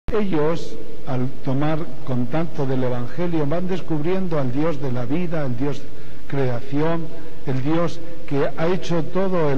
Ellos, al tomar contacto del Evangelio, van descubriendo al Dios de la vida, el Dios creación, el Dios que ha hecho toda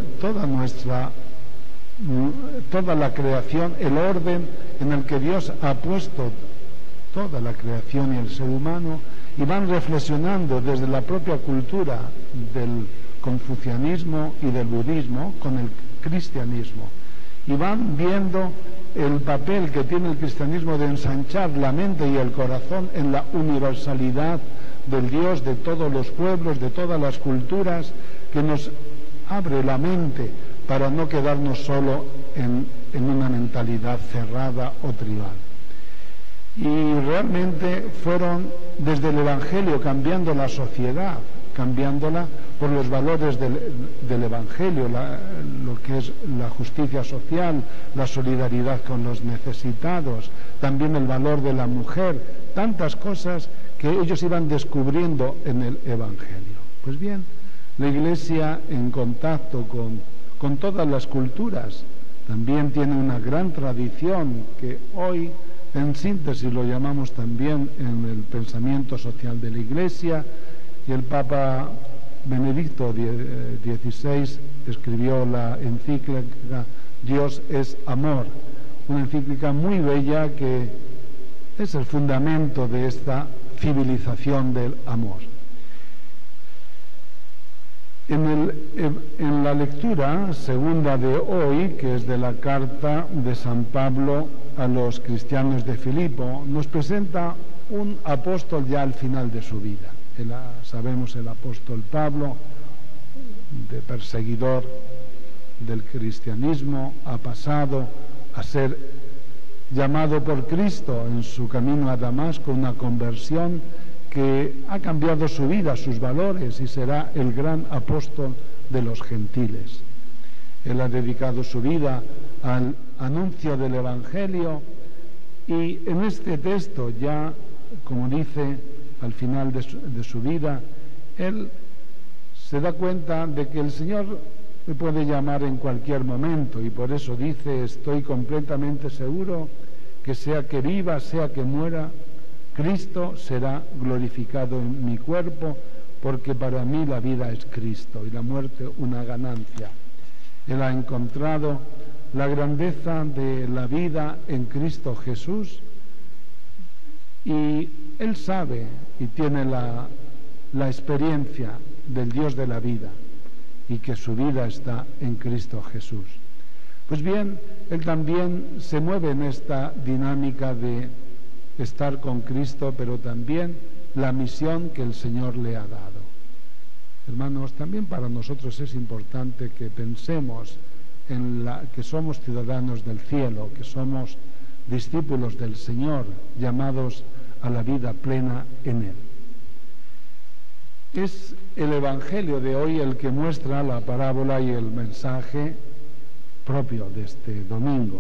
la creación, el orden en el que Dios ha puesto toda la creación y el ser humano, y van reflexionando desde la propia cultura del confucianismo y del budismo con el cristianismo, y van viendo el papel que tiene el cristianismo de ensanchar la mente y el corazón en la universalidad del Dios de todos los pueblos, de todas las culturas, que nos abre la mente para no quedarnos solo en una mentalidad cerrada o tribal. Y realmente fueron desde el Evangelio cambiando la sociedad, cambiándola por los valores del Evangelio, lo que es la justicia social, la solidaridad con los necesitados, también el valor de la mujer, tantas cosas que ellos iban descubriendo en el Evangelio. Pues bien, la Iglesia, en contacto con todas las culturas, también tiene una gran tradición que hoy, en síntesis, lo llamamos también en el pensamiento social de la Iglesia, y el Papa Benedicto XVI escribió la encíclica Dios es amor, una encíclica muy bella que es el fundamento de esta civilización del amor. En la lectura segunda de hoy, que es de la carta de San Pablo a los cristianos de Filipo, nos presenta un apóstol ya al final de su vida. Sabemos el apóstol Pablo, de perseguidor del cristianismo, ha pasado a ser llamado por Cristo en su camino a Damasco, una conversión que ha cambiado su vida, sus valores, y será el gran apóstol de los gentiles. Él ha dedicado su vida al anuncio del Evangelio, y en este texto ya, como dice al final de su vida, él se da cuenta de que el Señor me puede llamar en cualquier momento, y por eso dice: estoy completamente seguro que sea que viva, sea que muera, Cristo será glorificado en mi cuerpo, porque para mí la vida es Cristo y la muerte una ganancia. Él ha encontrado la grandeza de la vida en Cristo Jesús, y él sabe y tiene la experiencia del Dios de la vida, y que su vida está en Cristo Jesús. Pues bien, él también se mueve en esta dinámica de estar con Cristo, pero también la misión que el Señor le ha dado. Hermanos, también para nosotros es importante que pensemos que somos ciudadanos del cielo, que somos discípulos del Señor, llamados a la vida plena en Él. Es el Evangelio de hoy el que muestra la parábola y el mensaje propio de este domingo.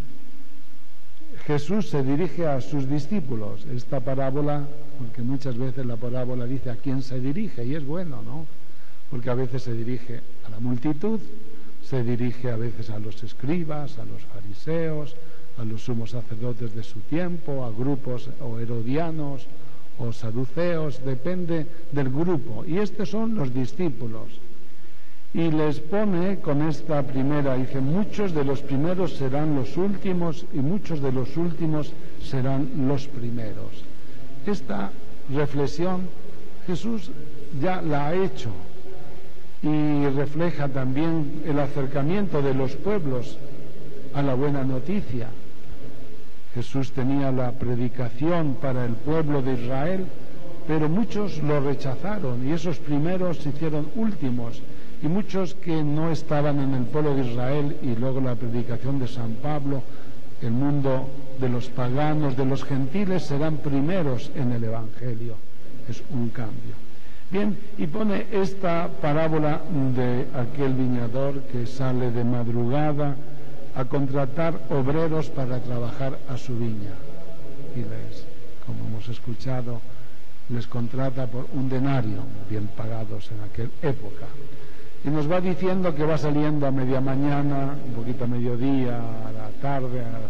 Jesús se dirige a sus discípulos. Esta parábola, porque muchas veces la parábola dice a quién se dirige, y es bueno, ¿no? Porque a veces se dirige a la multitud, se dirige a veces a los escribas, a los fariseos, a los sumos sacerdotes de su tiempo, a grupos o herodianos o saduceos, depende del grupo. Y estos son los discípulos. Y les pone con esta primera, dice: muchos de los primeros serán los últimos, y muchos de los últimos serán los primeros. Esta reflexión Jesús ya la ha hecho, y refleja también el acercamiento de los pueblos a la buena noticia. Jesús tenía la predicación para el pueblo de Israel, pero muchos lo rechazaron, y esos primeros se hicieron últimos, y muchos que no estaban en el pueblo de Israel, y luego la predicación de San Pablo, el mundo de los paganos, de los gentiles, serán primeros en el Evangelio. Es un cambio. Bien, y pone esta parábola de aquel viñador que sale de madrugada a contratar obreros para trabajar a su viña, y como hemos escuchado, les contrata por un denario, bien pagados en aquella época, y nos va diciendo que va saliendo a media mañana, un poquito a mediodía, a la tarde,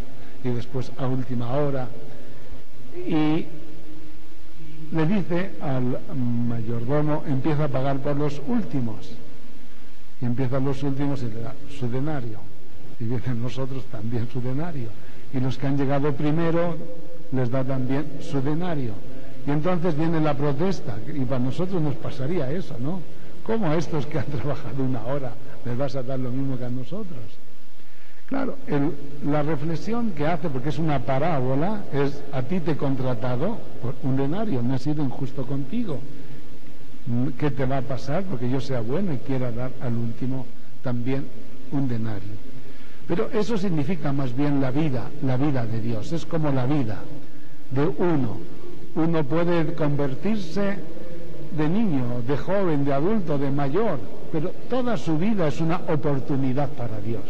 y después a última hora. Y le dice al mayordomo, empieza a pagar por los últimos. Y empiezan los últimos y le da su denario. Y vienen nosotros también su denario. Y los que han llegado primero les da también su denario. Y entonces viene la protesta, y para nosotros nos pasaría eso, ¿no? ¿Cómo a estos que han trabajado una hora les vas a dar lo mismo que a nosotros? Claro, la reflexión que hace, porque es una parábola, es: a ti te he contratado por un denario, no he sido injusto contigo. ¿Qué te va a pasar? Porque yo sea bueno y quiera dar al último también un denario. Pero eso significa más bien la vida de Dios. Es como la vida de uno. Uno puede convertirse de niño, de joven, de adulto, de mayor, pero toda su vida es una oportunidad para Dios.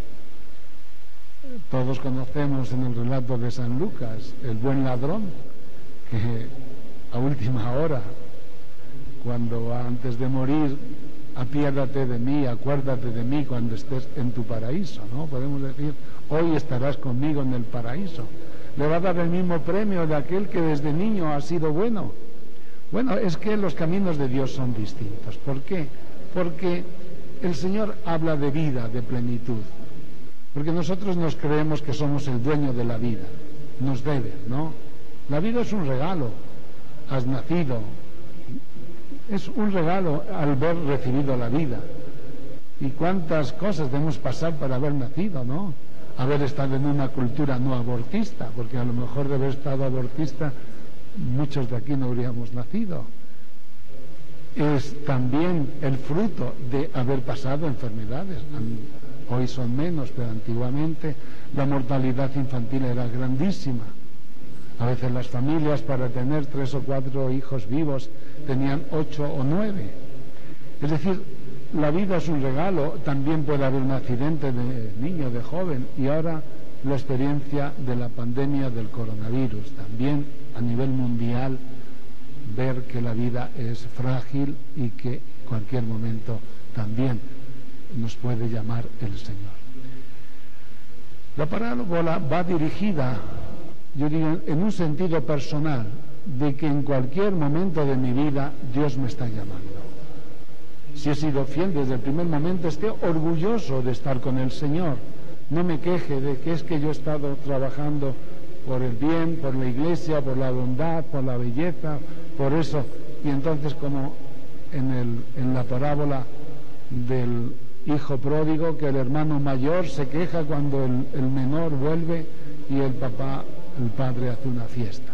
Todos conocemos en el relato de San Lucas el buen ladrón, que a última hora, cuando antes de morir: apiádate de mí, acuérdate de mí cuando estés en tu paraíso, ¿no? Podemos decir: hoy estarás conmigo en el paraíso. Le va a dar el mismo premio de aquel que desde niño ha sido bueno. Bueno, es que los caminos de Dios son distintos. ¿Por qué? Porque el Señor habla de vida, de plenitud. Porque nosotros nos creemos que somos el dueño de la vida. Nos debe, ¿no? La vida es un regalo. Has nacido. Es un regalo al haber recibido la vida. Y cuántas cosas debemos pasar para haber nacido, ¿no? Haber estado en una cultura no abortista, porque a lo mejor de haber estado abortista muchos de aquí no habríamos nacido. Es también el fruto de haber pasado enfermedades. Hoy son menos, pero antiguamente la mortalidad infantil era grandísima. A veces las familias, para tener 3 o 4 hijos vivos, tenían 8 o 9. Es decir, la vida es un regalo. También puede haber un accidente de niño, de joven, y ahora la experiencia de la pandemia del coronavirus. También a nivel mundial, ver que la vida es frágil y que en cualquier momento también nos puede llamar el Señor. La parábola va dirigida, yo digo, en un sentido personal, de que en cualquier momento de mi vida Dios me está llamando. Si he sido fiel desde el primer momento, esté orgulloso de estar con el Señor. No me queje de que es que yo he estado trabajando por el bien, por la iglesia, por la bondad, por la belleza, por eso. Y entonces, como en la parábola del hijo pródigo, que el hermano mayor se queja cuando el menor vuelve y el padre hace una fiesta.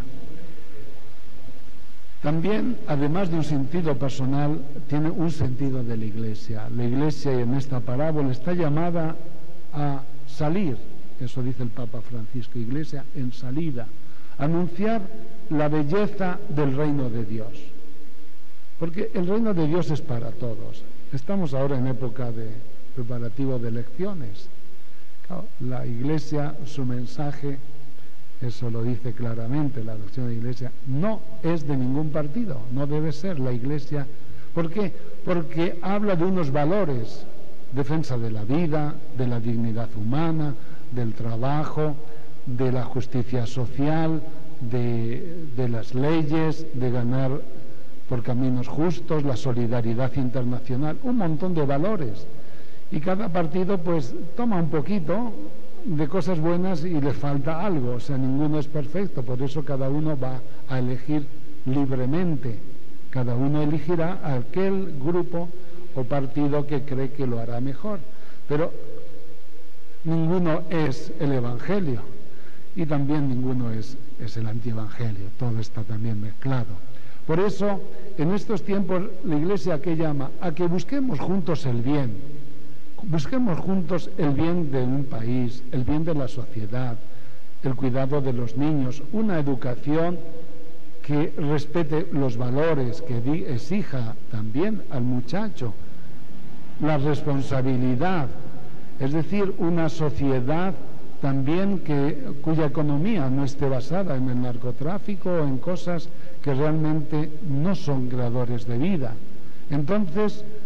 También, además de un sentido personal, tiene un sentido de la Iglesia. La Iglesia, en esta parábola, está llamada a salir, eso dice el Papa Francisco: Iglesia en salida, anunciar la belleza del reino de Dios. Porque el reino de Dios es para todos. Estamos ahora en época de preparativo de elecciones. Claro, la Iglesia, su mensaje, eso lo dice claramente la doctrina de la Iglesia, no es de ningún partido, no debe ser la Iglesia. ¿Por qué? Porque habla de unos valores: defensa de la vida, de la dignidad humana, del trabajo, de la justicia social, de las leyes, de ganar por caminos justos, la solidaridad internacional, un montón de valores. Y cada partido pues toma un poquito de cosas buenas y le falta algo. O sea, ninguno es perfecto, por eso cada uno va a elegir libremente. Cada uno elegirá a aquel grupo o partido que cree que lo hará mejor. Pero ninguno es el Evangelio y también ninguno es el antievangelio. Todo está también mezclado. Por eso, en estos tiempos, la Iglesia, ¿qué llama? A que busquemos juntos el bien. Busquemos juntos el bien de un país, el bien de la sociedad, el cuidado de los niños, una educación que respete los valores, que exija también al muchacho la responsabilidad, es decir, una sociedad también cuya economía no esté basada en el narcotráfico o en cosas que realmente no son creadores de vida. Entonces,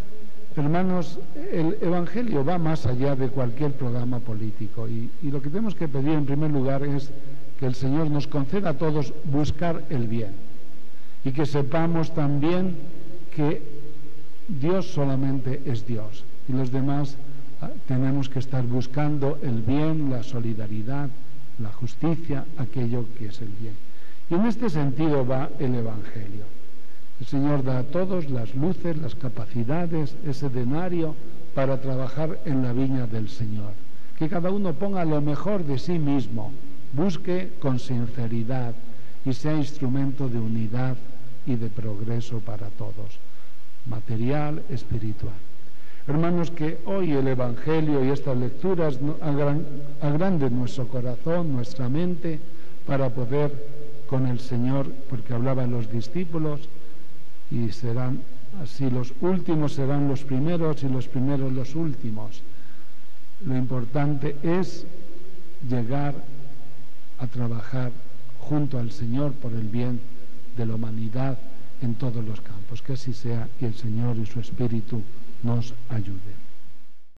Hermanos, el Evangelio va más allá de cualquier programa político y lo que tenemos que pedir en primer lugar es que el Señor nos conceda a todos buscar el bien y que sepamos también que Dios solamente es Dios y los demás tenemos que estar buscando el bien, la solidaridad, la justicia, aquello que es el bien. Y en este sentido va el Evangelio. El Señor da a todos las luces, las capacidades, ese denario para trabajar en la viña del Señor. Que cada uno ponga lo mejor de sí mismo, busque con sinceridad y sea instrumento de unidad y de progreso para todos, material, espiritual. Hermanos, que hoy el Evangelio y estas lecturas agranden nuestro corazón, nuestra mente, para poder con el Señor, porque hablaban los discípulos, y serán así, los últimos serán los primeros y los primeros los últimos. Lo importante es llegar a trabajar junto al Señor por el bien de la humanidad en todos los campos. Que así sea y el Señor y su Espíritu nos ayuden.